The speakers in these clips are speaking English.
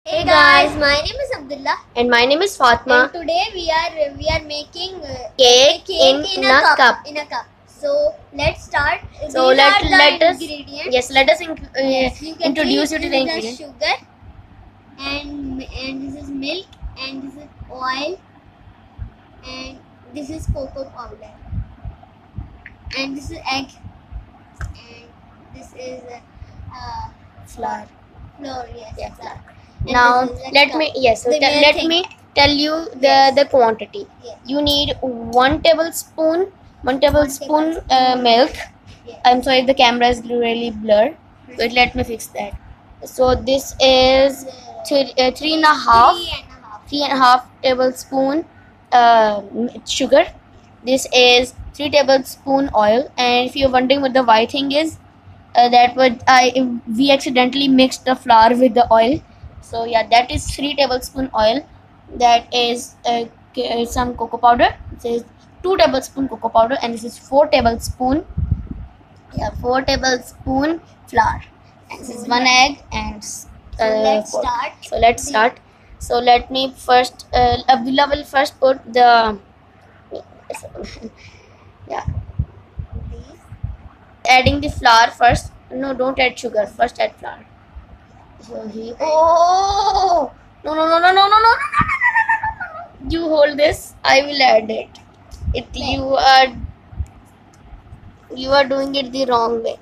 Hey guys, my name is Abdullah and my name is Fatma. and today we are making Cake in a cup. In a cup. So let's start. So These let are the let us ingredients. yes let us Yes, you can introduce see you to the this is ingredients. sugar and this is milk and this is oil and this is cocoa powder and this is egg and this is Flour. flour. Yes, Yeah, flour. flour. And Now this is a let cup. me yes. So The main let thing. me tell you the Yes. the quantity. Yes. You need 1 tablespoon milk. Yes. I'm sorry, the camera is really blurred. Wait, let me fix that. So this is three and a half tablespoon sugar. This is 3 tablespoon oil. And if you're wondering what the white thing is, we accidentally mixed the flour with the oil. So yeah, that is 3 tablespoon oil. That is some cocoa powder. This is 2 tablespoon cocoa powder, and this is 4 tablespoon 4 tablespoon flour, and this is 1 egg and let's pork. start. So let's start. So let me first Abdullah will first put the yeah, adding the flour first. No, don't add sugar, first add flour. So he no no no no no no no no no no, you hold this, I will add it. You are doing it the wrong way.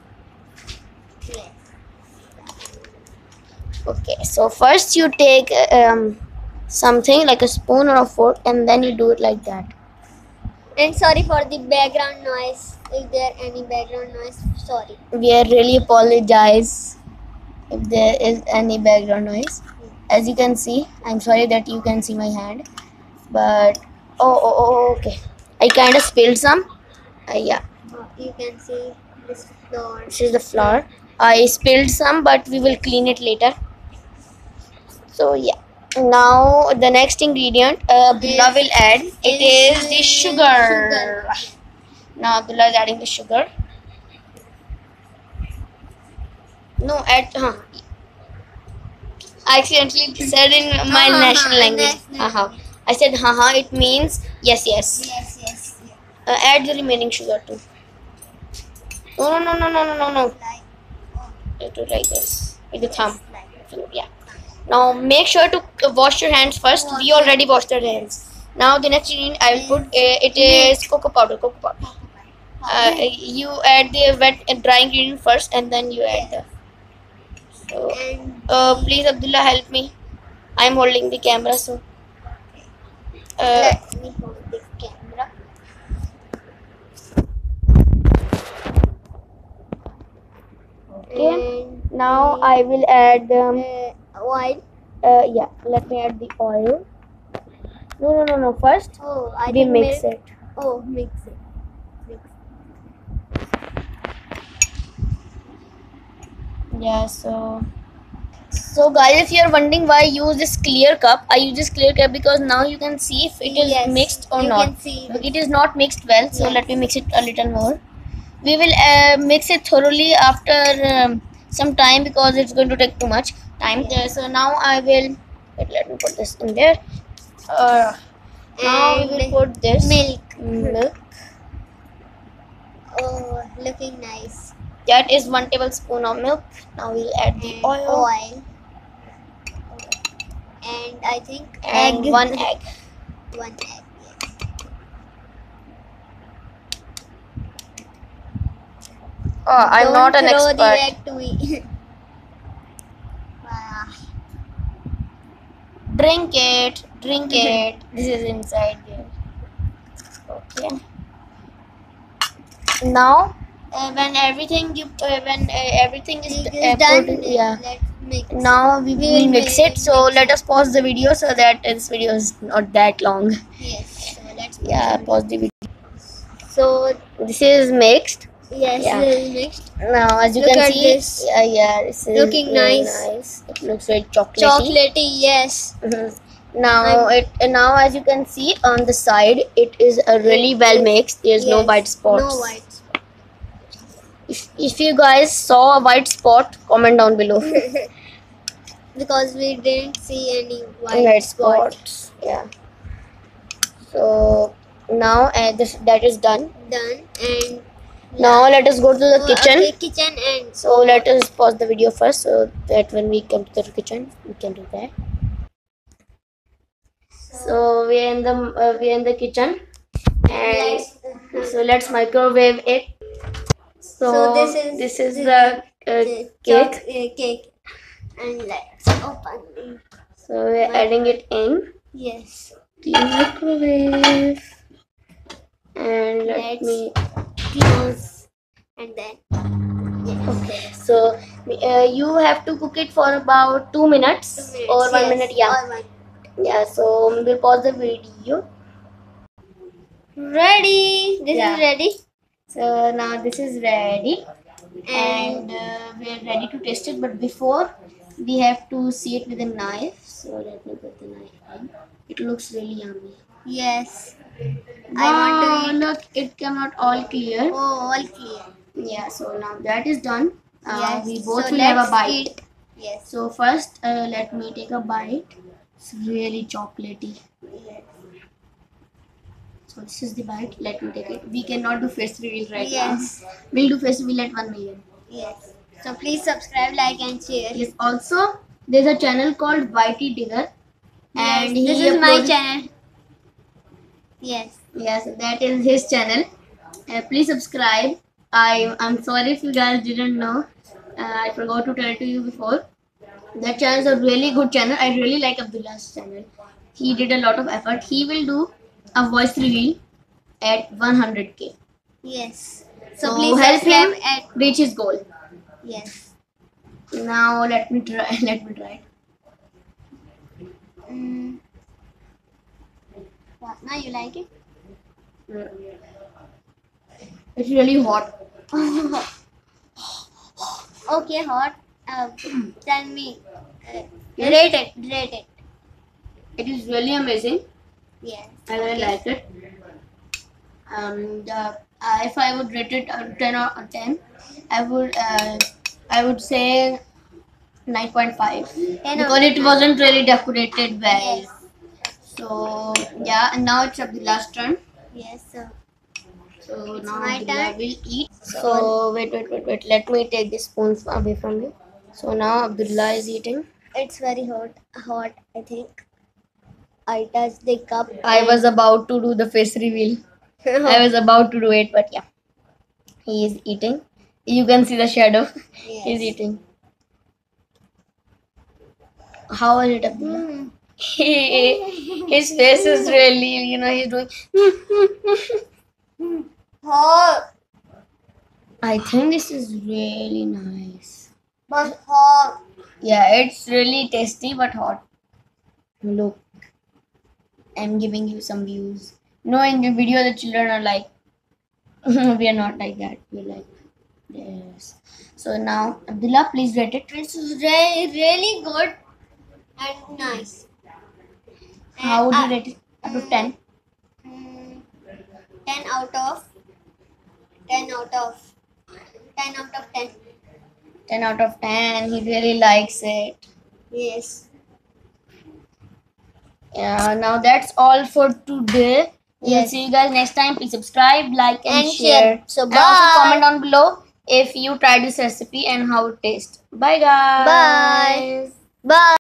Okay, so first you take something like a spoon or a fork, and then you do it like that. And sorry for the background noise. If there any background noise, sorry. We really apologize if there is any background noise. As you can see, I'm sorry that you can see my hand, but okay. I kind of spilled some. Yeah. You can see this flour. This is the flour. I spilled some, but we will clean it later. So yeah. Now the next ingredient Abdullah will add. It is the sugar. Now Abdullah is adding the sugar. No, add. I accidentally said in my national language. I said haha. It means yes, yes. Yes. Add the remaining sugar too. No. Do it like this with the thumb. So, yeah. Now make sure to wash your hands first. We already washed our hands. Now the next ingredient I will put it is cocoa powder. You add the wet and dry ingredient first, and then you add the. So please Abdullah, help me. I am holding the camera, so. Let me hold the camera. Okay. Now I will add Oil. yeah. Let me add the oil. No. First, we mix it. Oh, mix it. Yeah. So guys, if you are wondering why I use this clear cup, I use this clear cup because now you can see if it is mixed or not. Can see But it is not mixed well, so let me mix it a little more. We will mix it thoroughly after some time because it's going to take too much time. So now I will let me put this in there. Now we will put this milk. Oh, looking nice. That is 1 tablespoon of milk. Now we'll add the oil. And I think and 1 egg. 1 egg. Yes. Oh, I'm not an expert. Throw the egg to me. Drink it. This is inside there. Okay. Now, when everything is done, yeah. Let's mix. Now we will mix it. So let us pause the video so that this video is not that long. Yes. So let's pause the video. So this is mixed. Yes, this is mixed. Now as you can see, this is looking nice. It looks very chocolatey. Yes. Now now as you can see on the side, it is really well mixed. There's no white spots. No white spots. If you guys saw a white spot, comment down below. because we didn't see any White white spot. spots. Yeah. So now that is done. Done. And Now let us go to the kitchen. Okay, kitchen. And So let us pause the video first, so that when we come to the kitchen, we can do that. So we are in the kitchen, and so let's microwave it. So this is the cake. Cake. And let's open it. So we are adding it in Yes. the microwave, and let Let's me close. And then yes. Okay, so you have to cook it for about 2 minutes, 2 minutes, or 1 yes, minute. Yeah, or 1. yeah. So we'll pause the video. Ready. This Yeah. is ready. So now this is ready, and we are ready to taste it. But before, we have to see it with a knife. So let me put the knife in. It looks really yummy. Yes. Wow, I want to eat. look, it came out all clear. Oh, all clear. Yeah. So now that is done. Yes. We both So will have a let's bite. eat. Yes. So first, let me take a bite. It's really chocolatey. Yes. So this is the bite. Let me take it. We cannot do face reveal right Yes. now. We'll do face reveal at 1 million. Yes. So please subscribe, like, and share. Yes. Also, there's a channel called YT Digger, and Yes, this is my channel. Yes. Yes, that is his channel. Please subscribe. I'm sorry if you guys didn't know. I forgot to tell to you before. That channel is a really good channel. I really like Abdullah's channel. He did a lot of effort. He will do a voice reveal at 100k. Yes. So So please help him subscribe at. reach his goal. Yes. Now let me try. Let me try. What? Now you like it? It's really hot. Okay, hot. Tell me. Rate it. Rate it. It is really amazing. Yes. I really like it. If I would rate it 10 out of 10, I would say 9.5 because it wasn't really decorated well. Yes. So yeah, and now it's Abdullah's turn. Yes. So It's now my Abdullah turn. will eat. So wait. Let me take the spoons away from you. So now Abdullah is eating. It's very hot. Hot, I think. I touched the cup. I was about to do the face reveal. I was about to do it, but yeah, he is eating. You can see the shadow. Yes. He's eating. How was it, Abdullah? His face is really, he's doing. Hot. I think this is really nice. But hot. Yeah, it's really tasty but hot. Look, I'm giving you some views. In the video, the children are like, we are not like that. We're like, yes. So now, Abdullah, please rate it. It's really good and nice. How would you rate it? Out of 10? 10 out of 10 out of 10 out of 10. 10 out of 10. He really likes it. Yes. Yeah, now that's all for today. We'll Yes. see you guys next time. Please subscribe, like, and And share. share. So And also bye. comment down below if you tried this recipe and how it tastes. Bye, guys. Bye. Bye.